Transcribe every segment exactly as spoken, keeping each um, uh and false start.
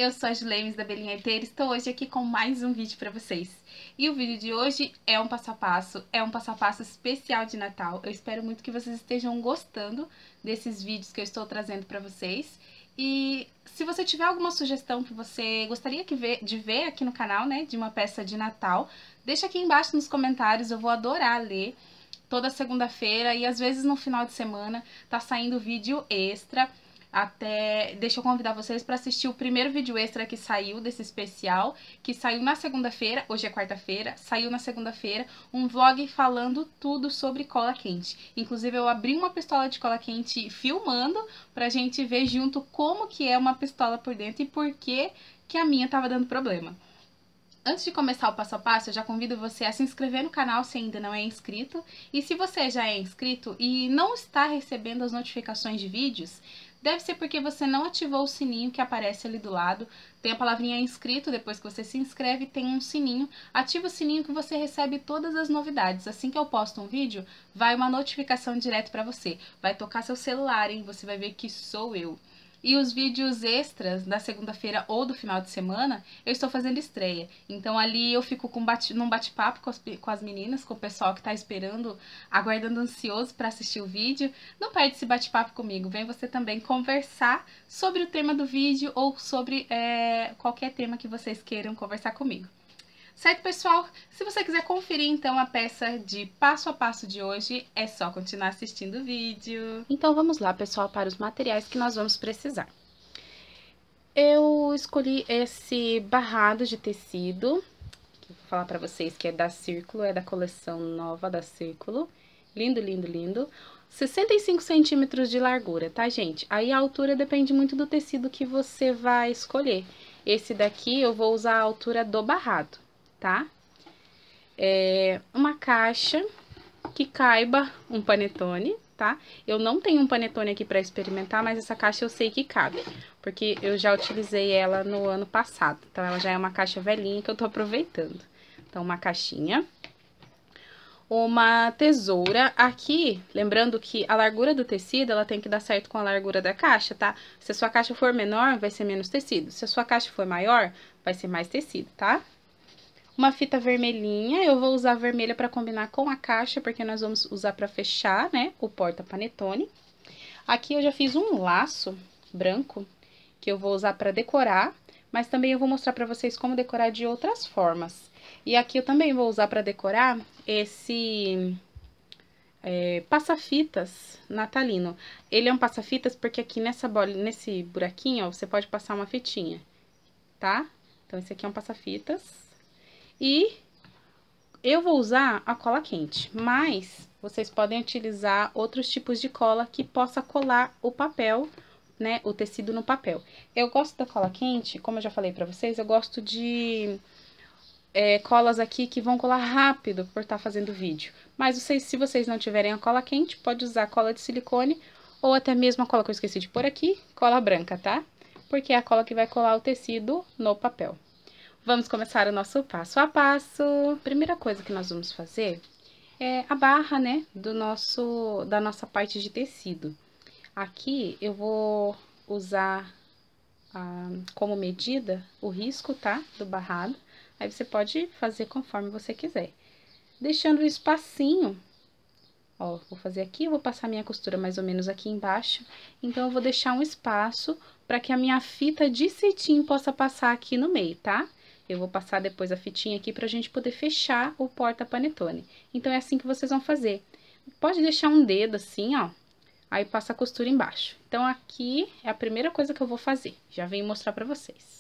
eu sou a Julemes da Belinha Arteira, estou hoje aqui com mais um vídeo para vocês. E o vídeo de hoje é um passo a passo, é um passo a passo especial de Natal. Eu espero muito que vocês estejam gostando desses vídeos que eu estou trazendo para vocês. E se você tiver alguma sugestão que você gostaria que ver, de ver aqui no canal, né, de uma peça de Natal, deixa aqui embaixo nos comentários, eu vou adorar ler. Toda segunda-feira e às vezes no final de semana tá saindo vídeo extra. Até deixa eu convidar vocês para assistir o primeiro vídeo extra que saiu desse especial, que saiu na segunda-feira, hoje é quarta-feira, saiu na segunda-feira, um vlog falando tudo sobre cola quente. Inclusive eu abri uma pistola de cola quente filmando pra gente ver junto como que é uma pistola por dentro e por que que a minha tava dando problema. Antes de começar o passo a passo, eu já convido você a se inscrever no canal se ainda não é inscrito. E se você já é inscrito e não está recebendo as notificações de vídeos, deve ser porque você não ativou o sininho que aparece ali do lado. Tem a palavrinha inscrito, depois que você se inscreve tem um sininho. Ativa o sininho que você recebe todas as novidades. Assim que eu posto um vídeo, vai uma notificação direto para você. Vai tocar seu celular, hein? Você vai ver que sou eu. E os vídeos extras da segunda-feira ou do final de semana, eu estou fazendo estreia. Então ali eu fico com bate, num bate-papo com, com as meninas, com o pessoal que está esperando, aguardando ansioso para assistir o vídeo. Não perde esse bate-papo comigo, vem você também conversar sobre o tema do vídeo ou sobre é, qualquer tema que vocês queiram conversar comigo. Certo, pessoal? Se você quiser conferir, então, a peça de passo a passo de hoje, é só continuar assistindo o vídeo. Então, vamos lá, pessoal, para os materiais que nós vamos precisar. Eu escolhi esse barrado de tecido, que vou falar para vocês que é da Círculo, é da coleção nova da Círculo. Lindo, lindo, lindo. sessenta e cinco centímetros de largura, tá, gente? Aí a altura depende muito do tecido que você vai escolher. Esse daqui eu vou usar a altura do barrado. Tá? É uma caixa que caiba um panetone, tá? Eu não tenho um panetone aqui pra experimentar, mas essa caixa eu sei que cabe, porque eu já utilizei ela no ano passado. Então, ela já é uma caixa velhinha que eu tô aproveitando. Então, uma caixinha. Uma tesoura. Aqui, lembrando que a largura do tecido, ela tem que dar certo com a largura da caixa, tá? Se a sua caixa for menor, vai ser menos tecido. Se a sua caixa for maior, vai ser mais tecido, tá? Uma fita vermelhinha, eu vou usar a vermelha para combinar com a caixa, porque nós vamos usar para fechar, né, o porta-panetone. Aqui eu já fiz um laço branco, que eu vou usar para decorar, mas também eu vou mostrar para vocês como decorar de outras formas. E aqui eu também vou usar para decorar esse é, passa-fitas natalino. Ele é um passa-fitas porque aqui nessa bola, nesse buraquinho, ó, você pode passar uma fitinha, tá? Então, esse aqui é um passa-fitas. E eu vou usar a cola quente, mas vocês podem utilizar outros tipos de cola que possa colar o papel, né, o tecido no papel. Eu gosto da cola quente, como eu já falei pra vocês, eu gosto de é, colas aqui que vão colar rápido por estar fazendo vídeo. Mas vocês, se vocês não tiverem a cola quente, pode usar cola de silicone ou até mesmo a cola que eu esqueci de pôr aqui, cola branca, tá? Porque é a cola que vai colar o tecido no papel. Vamos começar o nosso passo a passo. Primeira coisa que nós vamos fazer é a barra, né, do nosso, da nossa parte de tecido. Aqui eu vou usar ah, como medida o risco, tá, do barrado. Aí você pode fazer conforme você quiser. Deixando o espacinho, ó, vou fazer aqui, vou passar minha costura mais ou menos aqui embaixo. Então, eu vou deixar um espaço para que a minha fita de cetim possa passar aqui no meio, tá? Eu vou passar depois a fitinha aqui pra gente poder fechar o porta-panetone. Então, é assim que vocês vão fazer. Pode deixar um dedo assim, ó. Aí, passa a costura embaixo. Então, aqui é a primeira coisa que eu vou fazer. Já venho mostrar pra vocês.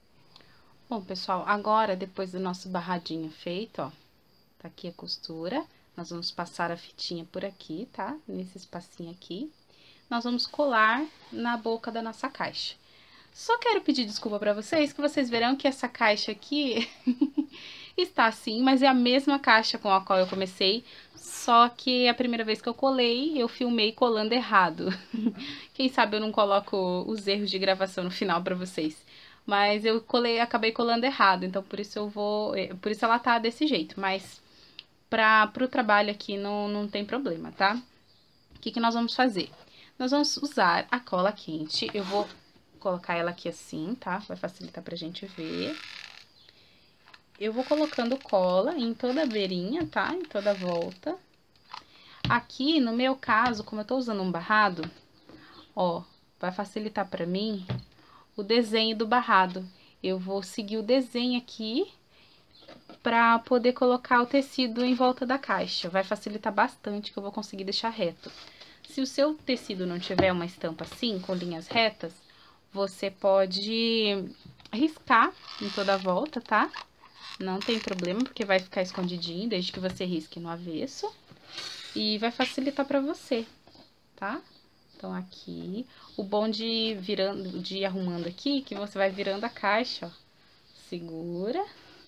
Bom, pessoal, agora, depois do nosso barradinho feito, ó. Tá aqui a costura. Nós vamos passar a fitinha por aqui, tá? Nesse espacinho aqui. Nós vamos colar na boca da nossa caixa. Só quero pedir desculpa pra vocês, que vocês verão que essa caixa aqui está assim, mas é a mesma caixa com a qual eu comecei, só que a primeira vez que eu colei, eu filmei colando errado. Quem sabe eu não coloco os erros de gravação no final pra vocês. Mas eu colei, acabei colando errado, então por isso eu vou, por isso ela tá desse jeito, mas pra, pro trabalho aqui não, não tem problema, tá? O que que nós vamos fazer? Nós vamos usar a cola quente, eu vou colocar ela aqui assim, tá? Vai facilitar pra gente ver. Eu vou colocando cola em toda a beirinha, tá? Em toda a volta. Aqui, no meu caso, como eu tô usando um barrado, ó, vai facilitar pra mim o desenho do barrado. Eu vou seguir o desenho aqui pra poder colocar o tecido em volta da caixa. Vai facilitar bastante, que eu vou conseguir deixar reto. Se o seu tecido não tiver uma estampa assim, com linhas retas, você pode riscar em toda a volta, tá? Não tem problema, porque vai ficar escondidinho, desde que você risque no avesso. E vai facilitar pra você, tá? Então, aqui, o bom de, virando, de ir arrumando aqui, que você vai virando a caixa, ó. Segura.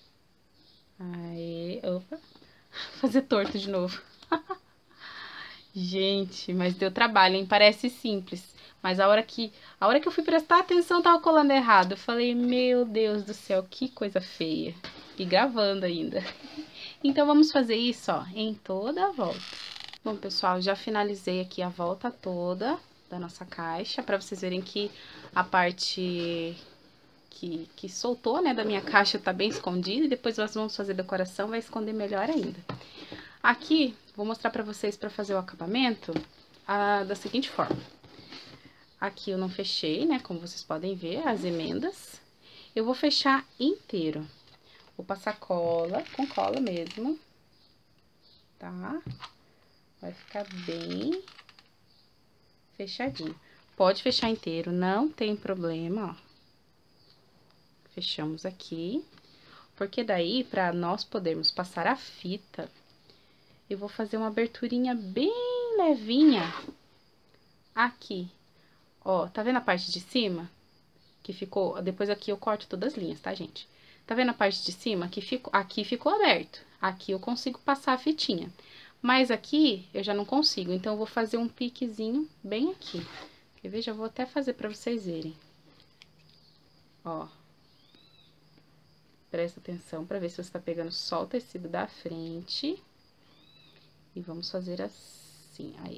Aí, opa. Fazer torto de novo. Gente, mas deu trabalho, hein? Parece simples. Mas a hora que, a hora que eu fui prestar atenção, tava colando errado. Eu falei, meu Deus do céu, que coisa feia. E gravando ainda. Então, vamos fazer isso, ó, em toda a volta. Bom, pessoal, já finalizei aqui a volta toda da nossa caixa, pra vocês verem que a parte que, que soltou, né, da minha caixa tá bem escondida. E depois nós vamos fazer decoração, vai esconder melhor ainda. Aqui, vou mostrar pra vocês pra fazer o acabamento a, da seguinte forma. Aqui eu não fechei, né, como vocês podem ver, as emendas. Eu vou fechar inteiro. Vou passar cola, com cola mesmo, tá? Vai ficar bem fechadinho. Pode fechar inteiro, não tem problema, ó. Fechamos aqui. Porque daí, pra nós podermos passar a fita, eu vou fazer uma aberturinha bem levinha aqui. Ó, tá vendo a parte de cima? Que ficou... Depois aqui eu corto todas as linhas, tá, gente? Tá vendo a parte de cima? Que ficou, aqui ficou aberto. Aqui eu consigo passar a fitinha. Mas aqui eu já não consigo, então eu vou fazer um piquezinho bem aqui. Quer ver? Já vou até fazer pra vocês verem. Ó. Presta atenção pra ver se você tá pegando só o tecido da frente. E vamos fazer assim, aí.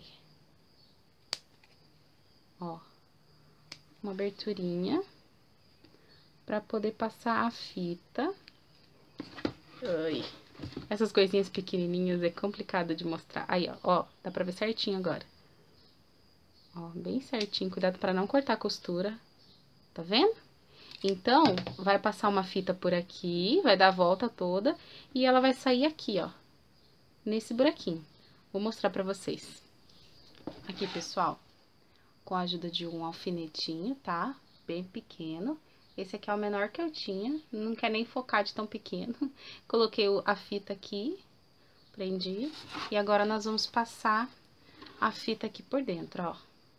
Ó. Uma aberturinha pra poder passar a fita. Ai. Essas coisinhas pequenininhas é complicado de mostrar. Aí, ó, ó, dá pra ver certinho agora. Ó, bem certinho. Cuidado pra não cortar a costura. Tá vendo? Então, vai passar uma fita por aqui, vai dar a volta toda e ela vai sair aqui, ó, nesse buraquinho. Vou mostrar pra vocês. Aqui, pessoal, com a ajuda de um alfinetinho, tá? Bem pequeno. Esse aqui é o menor que eu tinha, não quer nem focar de tão pequeno. Coloquei a fita aqui, prendi, e agora nós vamos passar a fita aqui por dentro, ó.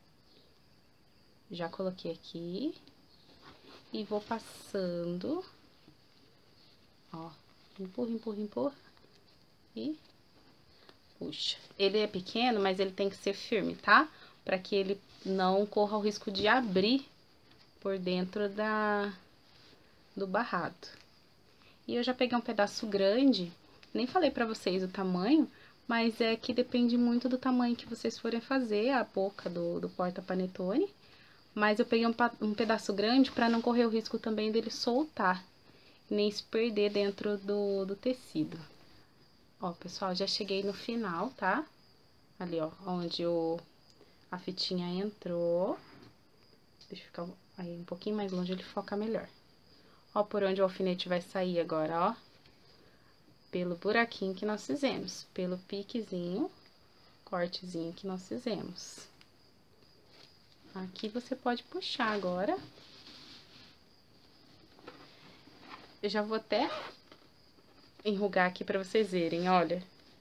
Já coloquei aqui. E vou passando, ó, empurra, empurra, empurra, e puxa. Ele é pequeno, mas ele tem que ser firme, tá? Pra que ele não corra o risco de abrir por dentro da, do barrado. E eu já peguei um pedaço grande, nem falei pra vocês o tamanho, mas é que depende muito do tamanho que vocês forem fazer a boca do, do porta-panetone. Mas eu peguei um, um pedaço grande pra não correr o risco também dele soltar, nem se perder dentro do, do tecido. Ó, pessoal, já cheguei no final, tá? Ali, ó, onde o, a fitinha entrou. Deixa eu ficar aí um pouquinho mais longe, ele foca melhor. Ó, por onde o alfinete vai sair agora, ó. Pelo buraquinho que nós fizemos, pelo piquezinho, cortezinho que nós fizemos. Aqui você pode puxar agora. Eu já vou até enrugar aqui pra vocês verem, olha.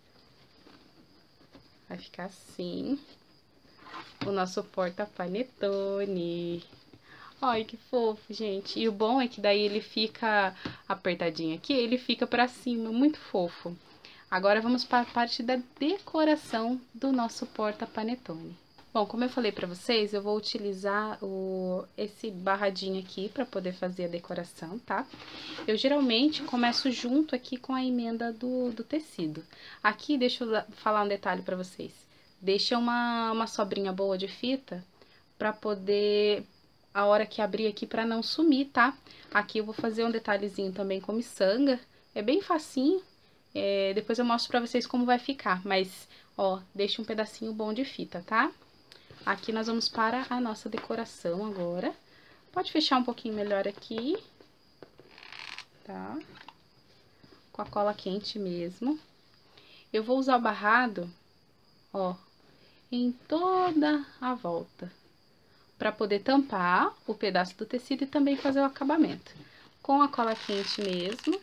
Vai ficar assim o nosso porta-panetone. Ai, que fofo, gente. E o bom é que daí ele fica apertadinho aqui, ele fica pra cima, muito fofo. Agora vamos para a parte da decoração do nosso porta-panetone. Bom, como eu falei pra vocês, eu vou utilizar o, esse barradinho aqui pra poder fazer a decoração, tá? Eu geralmente começo junto aqui com a emenda do, do tecido. Aqui, deixa eu falar um detalhe pra vocês. Deixa uma, uma sobrinha boa de fita pra poder a hora que abrir aqui pra não sumir, tá? Aqui eu vou fazer um detalhezinho também com miçanga. É bem facinho. É, depois eu mostro pra vocês como vai ficar. Mas, ó, deixa um pedacinho bom de fita, tá? Aqui nós vamos para a nossa decoração agora. Pode fechar um pouquinho melhor aqui. Tá? Com a cola quente mesmo. Eu vou usar o barrado, ó, em toda a volta, para poder tampar o pedaço do tecido e também fazer o acabamento. Com a cola quente mesmo,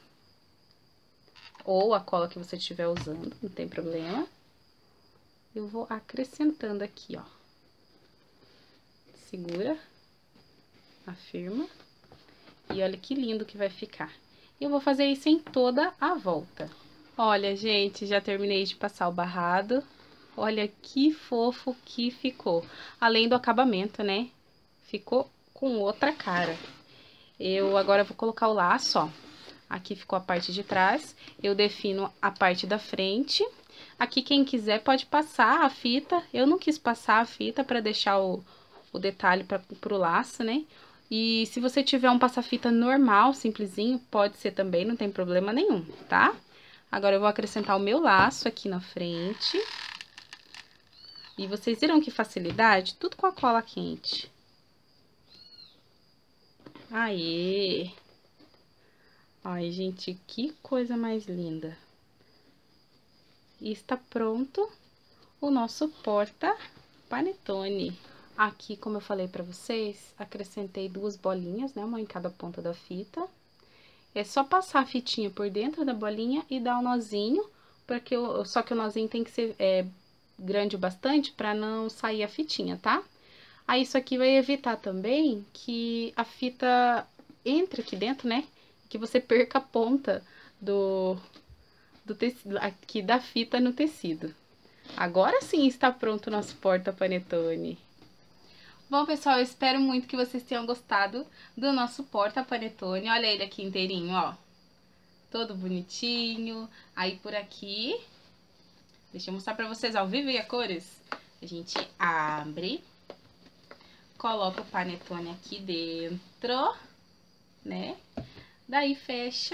ou a cola que você estiver usando, não tem problema. Eu vou acrescentando aqui, ó. Segura, afirma, e olha que lindo que vai ficar. Eu vou fazer isso em toda a volta. Olha, gente, já terminei de passar o barrado. Olha que fofo que ficou. Além do acabamento, né? Ficou com outra cara. Eu agora vou colocar o laço, ó. Aqui ficou a parte de trás. Eu defino a parte da frente. Aqui, quem quiser pode passar a fita. Eu não quis passar a fita para deixar o, o detalhe para pro laço, né? E se você tiver um passa-fita normal, simplesinho, pode ser também, não tem problema nenhum, tá? Agora, eu vou acrescentar o meu laço aqui na frente. E vocês viram que facilidade? Tudo com a cola quente. Aê! Ai, gente, que coisa mais linda. E está pronto o nosso porta-panetone. Aqui, como eu falei pra vocês, acrescentei duas bolinhas, né? Uma em cada ponta da fita. É só passar a fitinha por dentro da bolinha e dar um nozinho, porque o, só que o nozinho tem que ser é, grande bastante para não sair a fitinha, tá? Aí isso aqui vai evitar também que a fita entre aqui dentro, né? Que você perca a ponta do, do tecido, aqui da fita no tecido. Agora sim está pronto o nosso porta-panetone. Bom, pessoal, eu espero muito que vocês tenham gostado do nosso porta-panetone. Olha ele aqui inteirinho, ó. Todo bonitinho. Aí, por aqui, deixa eu mostrar pra vocês ao vivo e a cores. A gente abre, coloca o panetone aqui dentro, né? Daí, fecha,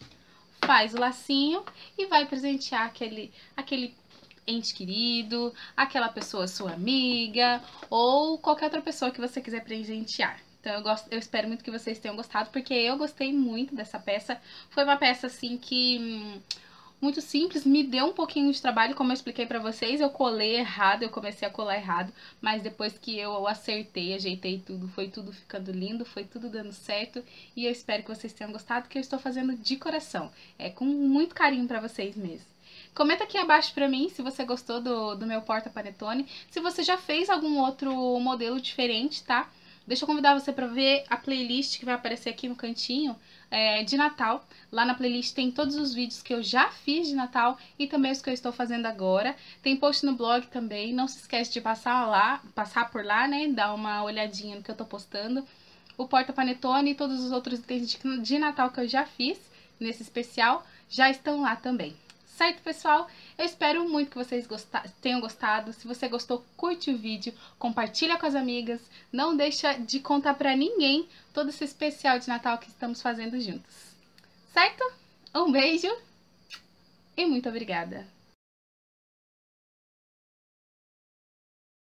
faz o lacinho e vai presentear aquele... aquele ente querido, aquela pessoa sua amiga ou qualquer outra pessoa que você quiser presentear. Então eu, gosto, eu espero muito que vocês tenham gostado, porque eu gostei muito dessa peça. Foi uma peça assim que hum, muito simples, me deu um pouquinho de trabalho, como eu expliquei pra vocês. Eu colei errado, eu comecei a colar errado, mas depois que eu acertei, ajeitei tudo, foi tudo ficando lindo, foi tudo dando certo. E eu espero que vocês tenham gostado, que eu estou fazendo de coração, é com muito carinho pra vocês mesmo. Comenta aqui abaixo pra mim se você gostou do, do meu porta-panetone, se você já fez algum outro modelo diferente, tá? Deixa eu convidar você pra ver a playlist que vai aparecer aqui no cantinho é, de Natal. Lá na playlist tem todos os vídeos que eu já fiz de Natal e também os que eu estou fazendo agora. Tem post no blog também, não se esquece de passar lá, passar por lá, né? Dar uma olhadinha no que eu tô postando. O porta-panetone e todos os outros itens de, de Natal que eu já fiz nesse especial já estão lá também. Certo, pessoal? Eu espero muito que vocês gostar, tenham gostado. Se você gostou, curte o vídeo, compartilha com as amigas. Não deixa de contar pra ninguém todo esse especial de Natal que estamos fazendo juntos. Certo? Um beijo e muito obrigada!